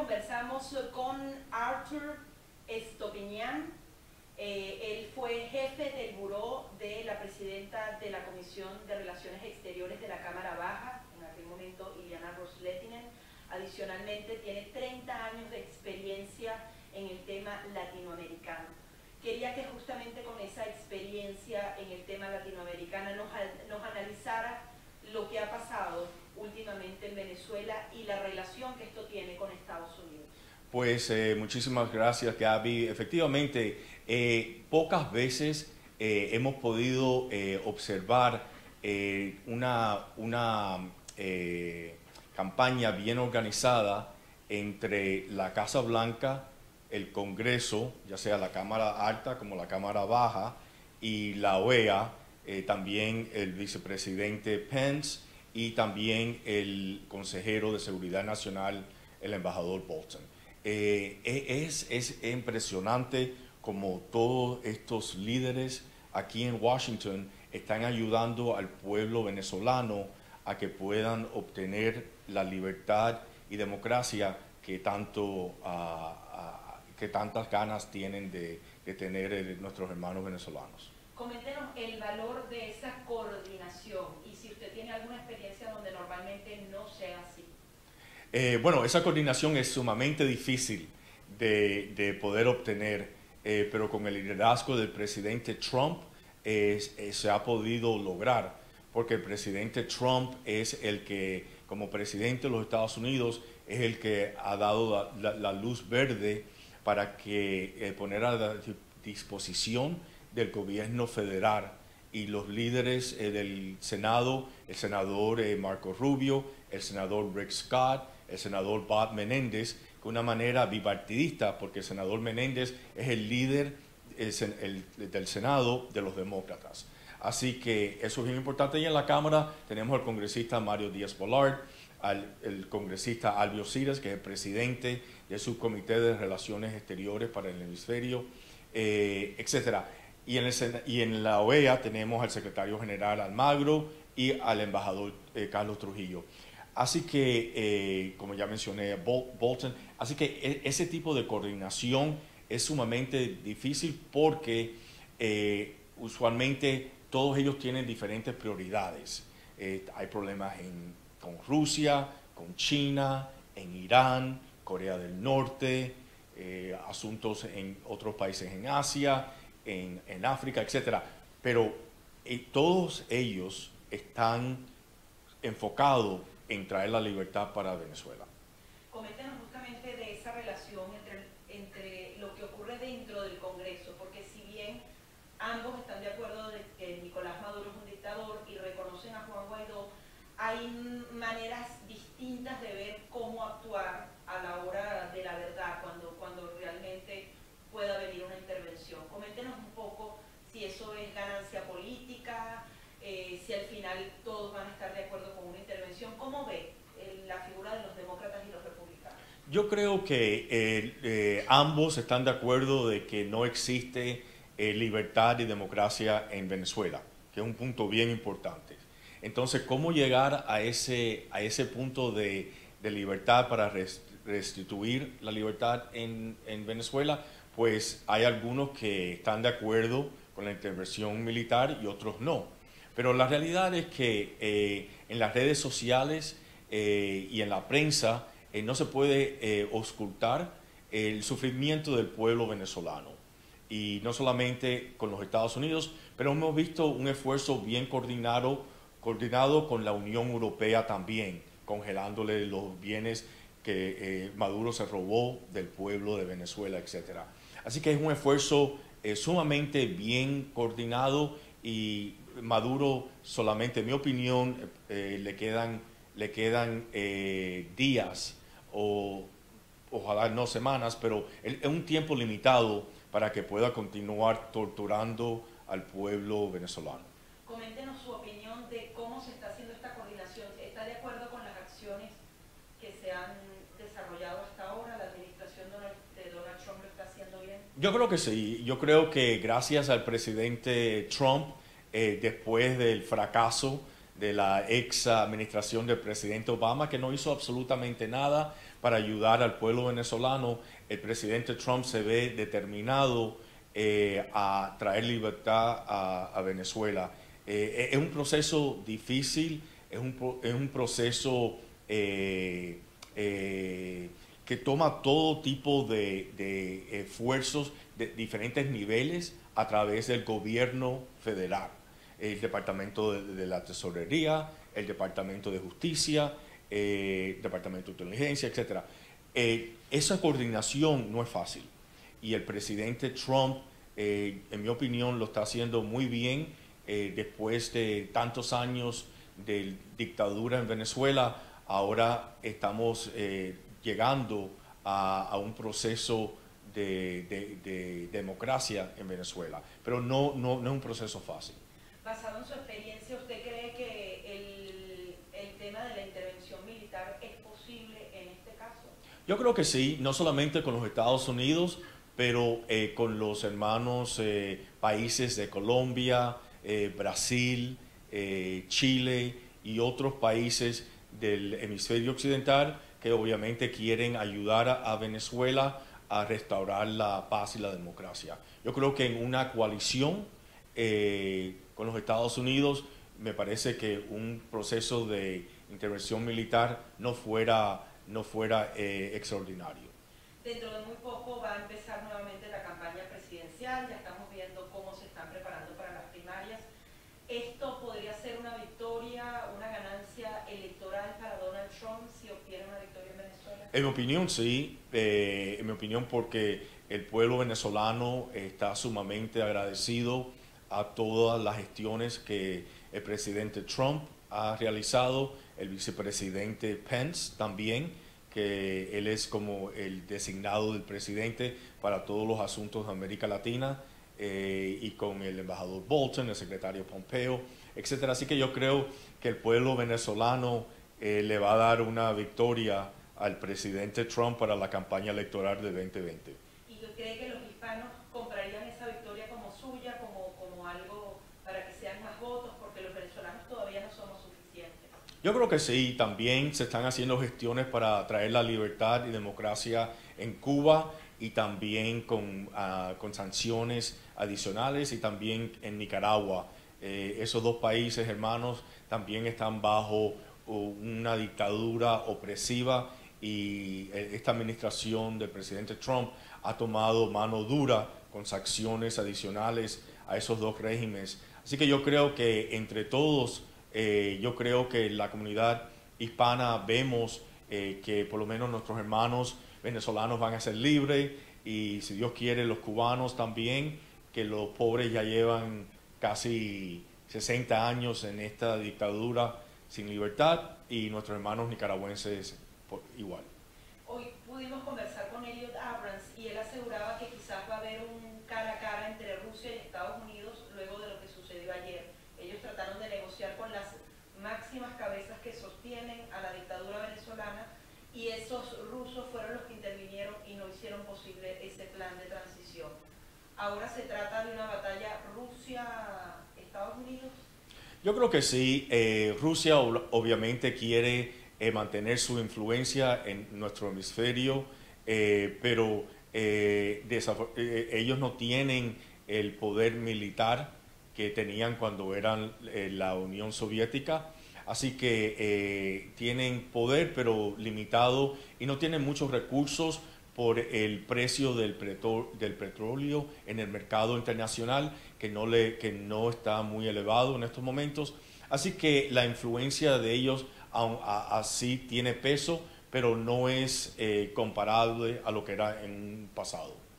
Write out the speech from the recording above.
conversamos con Arthur Estopiñán. Él fue jefe del buró de la presidenta de la Comisión de Relaciones Exteriores de la Cámara Baja, en aquel momento Iliana Ros-Lehtinen. Adicionalmente tiene 30 años de experiencia en el tema latinoamericano. Quería que justamente con esa experiencia en el tema latinoamericano nos analizara lo que ha pasado últimamente en Venezuela y la relación que esto tiene con Estados Unidos. Pues muchísimas gracias, Gaby. Efectivamente, pocas veces hemos podido observar una campaña bien organizada entre la Casa Blanca, el Congreso, ya sea la Cámara Alta como la Cámara Baja, y la OEA, también el vicepresidente Pence y también el consejero de Seguridad Nacional, el embajador Bolton. Es impresionante como todos estos líderes aquí en Washington están ayudando al pueblo venezolano a que puedan obtener la libertad y democracia que tantas ganas tienen de tener nuestros hermanos venezolanos. Coméntenos el valor de esa coordinación y si usted tiene alguna experiencia donde normalmente no sea así. Bueno, esa coordinación es sumamente difícil de poder obtener, pero con el liderazgo del presidente Trump se ha podido lograr, porque el presidente Trump es el que, como presidente de los Estados Unidos, es el que ha dado la luz verde para que poner a la disposición del gobierno federal y los líderes del Senado, el senador Marco Rubio, el senador Rick Scott, el senador Bob Menéndez, de una manera bipartidista, porque el senador Menéndez es el líder del Senado de los demócratas. Así que eso es bien importante. Y en la Cámara tenemos al congresista Mario Díaz-Balart, el congresista Albio Siras, que es el presidente del Subcomité de Relaciones Exteriores para el Hemisferio, etcétera. Y en la OEA tenemos al secretario general Almagro y al embajador Carlos Trujillo. Así que, como ya mencioné, Bolton, así que ese tipo de coordinación es sumamente difícil porque usualmente todos ellos tienen diferentes prioridades. Hay problemas con Rusia, con China, en Irán, Corea del Norte, asuntos en otros países en Asia, en África, etc. Pero todos ellos están enfocados en traer la libertad para Venezuela. Coméntenos justamente de esa relación entre lo que ocurre dentro del Congreso, porque si bien ambos están de acuerdo de que Nicolás Maduro es un dictador y reconocen a Juan Guaidó, hay maneras distintas de ver cómo actuar a la hora de la verdad, cuando realmente pueda venir una intervención. Coméntenos un poco si eso es ganancia política, si al final todos van a estar de acuerdo con una intervención. ¿Cómo ve la figura de los demócratas y los republicanos? Yo creo que ambos están de acuerdo de que no existe libertad y democracia en Venezuela, que es un punto bien importante. Entonces, ¿cómo llegar a ese punto de libertad para restituir la libertad en Venezuela? Pues hay algunos que están de acuerdo con la intervención militar y otros no. Pero la realidad es que en las redes sociales y en la prensa no se puede ocultar el sufrimiento del pueblo venezolano. Y no solamente con los Estados Unidos, pero hemos visto un esfuerzo bien coordinado con la Unión Europea también, congelándole los bienes que Maduro se robó del pueblo de Venezuela, etc. Así que es un esfuerzo sumamente bien coordinado y Maduro solamente, en mi opinión, le quedan días o ojalá no semanas, pero es un tiempo limitado para que pueda continuar torturando al pueblo venezolano. Coméntenos su opinión de cómo se está haciendo esta coordinación. ¿Está de acuerdo con las acciones que se han desarrollado hasta ahora? ¿La administración de Donald Trump lo está haciendo bien? Yo creo que sí. Yo creo que gracias al presidente Trump, después del fracaso de la ex administración del presidente Obama, que no hizo absolutamente nada para ayudar al pueblo venezolano. El presidente Trump se ve determinado a traer libertad a Venezuela. Es un proceso difícil, es un proceso que toma todo tipo de esfuerzos de diferentes niveles a través del gobierno federal, el Departamento de la Tesorería, el Departamento de Justicia, el Departamento de Inteligencia, etc. Esa coordinación no es fácil y el presidente Trump, en mi opinión, lo está haciendo muy bien después de tantos años de dictadura en Venezuela. Ahora estamos llegando a un proceso de democracia en Venezuela, pero no es un proceso fácil. Basado en su experiencia, ¿usted cree que el tema de la intervención militar es posible en este caso? Yo creo que sí, no solamente con los Estados Unidos, pero con los hermanos países de Colombia, Brasil, Chile y otros países del hemisferio occidental que obviamente quieren ayudar a Venezuela a restaurar la paz y la democracia. Yo creo que en una coalición con los Estados Unidos, me parece que un proceso de intervención militar no fuera extraordinario. Dentro de muy poco va a empezar nuevamente la campaña presidencial, ya estamos viendo cómo se están preparando para las primarias. ¿Esto podría ser una victoria, una ganancia electoral para Donald Trump si obtiene una victoria en Venezuela? En mi opinión, sí. En mi opinión, porque el pueblo venezolano está sumamente agradecido a todas las gestiones que el presidente Trump ha realizado, el vicepresidente Pence también, que él es como el designado del presidente para todos los asuntos de América Latina, y con el embajador Bolton, el secretario Pompeo, etcétera. Así que yo creo que el pueblo venezolano le va a dar una victoria al presidente Trump para la campaña electoral de 2020. ¿Y cree que los hispanos comprarían esa victoria como suya, como algo para que sean más votos, porque los venezolanos todavía no somos suficientes? Yo creo que sí, también se están haciendo gestiones para traer la libertad y democracia en Cuba y también con sanciones adicionales, y también en Nicaragua. Esos dos países hermanos también están bajo una dictadura opresiva y esta administración del presidente Trump ha tomado mano dura con sanciones adicionales a esos dos regímenes. Así que yo creo que entre todos, yo creo que la comunidad hispana vemos que por lo menos nuestros hermanos venezolanos van a ser libres, y si Dios quiere los cubanos también, que los pobres ya llevan casi 60 años en esta dictadura sin libertad, y nuestros hermanos nicaragüenses igual. Hoy pudimos conversar con Elliot Abrams y él aseguraba que quizás va a haber un cara a cara entre Rusia y Estados Unidos luego de lo que sucedió ayer. Ellos trataron de negociar con las máximas cabezas que sostienen a la dictadura venezolana, y esos rusos fueron los que intervinieron y no hicieron posible ese plan de transición. ¿Ahora se trata de una batalla Rusia-Estados Unidos? Yo creo que sí. Rusia obviamente quiere mantener su influencia en nuestro hemisferio, pero ellos no tienen el poder militar que tenían cuando eran la Unión Soviética. Así que tienen poder, pero limitado, y no tienen muchos recursos por el precio del petróleo en el mercado internacional, que no está muy elevado en estos momentos. Así que la influencia de ellos así tiene peso, pero no es comparable a lo que era en un pasado.